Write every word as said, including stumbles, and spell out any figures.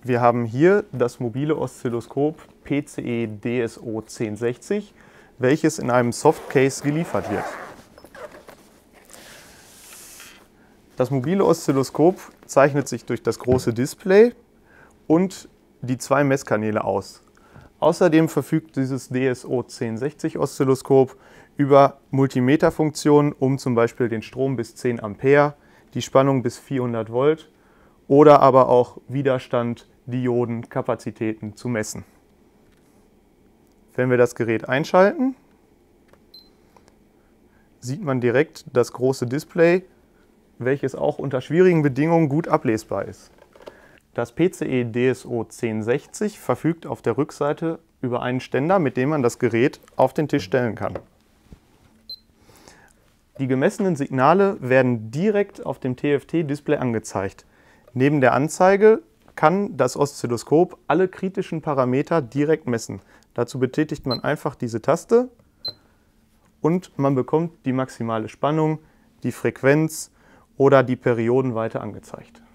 Wir haben hier das mobile Oszilloskop P C E D S O zehn sechzig, welches in einem Softcase geliefert wird. Das mobile Oszilloskop zeichnet sich durch das große Display und die zwei Messkanäle aus. Außerdem verfügt dieses D S O zehn sechzig Oszilloskop über Multimeterfunktionen, um zum Beispiel den Strom bis zehn Ampere, die Spannung bis vierhundert Volt oder aber auch Widerstand, Dioden, Kapazitäten zu messen. Wenn wir das Gerät einschalten, sieht man direkt das große Display, welches auch unter schwierigen Bedingungen gut ablesbar ist. Das P C E D S O zehn sechzig verfügt auf der Rückseite über einen Ständer, mit dem man das Gerät auf den Tisch stellen kann. Die gemessenen Signale werden direkt auf dem T F T-Display angezeigt. Neben der Anzeige kann das Oszilloskop alle kritischen Parameter direkt messen. Dazu betätigt man einfach diese Taste und man bekommt die maximale Spannung, die Frequenz oder die Perioden weiter angezeigt.